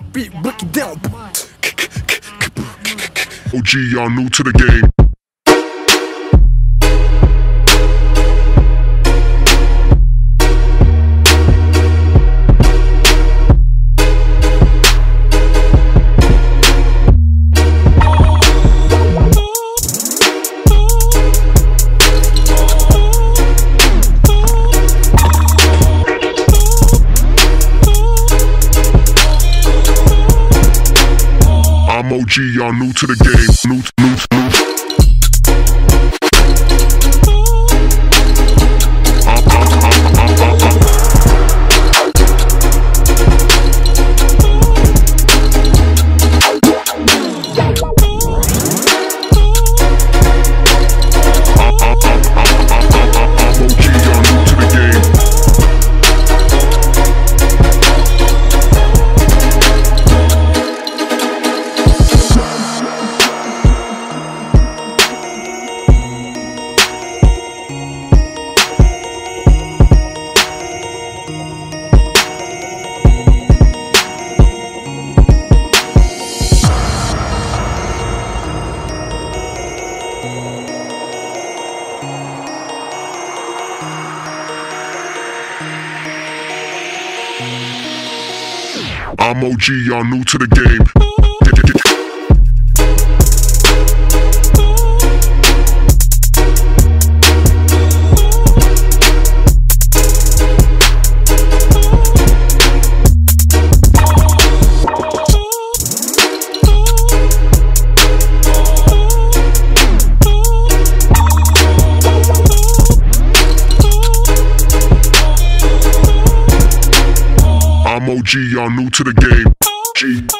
beat, break it down. OG, y'all new to the game. I'm OG, y'all new to the game. New. I'm OG, y'all new to the game. I'm OG, y'all new to the game. G.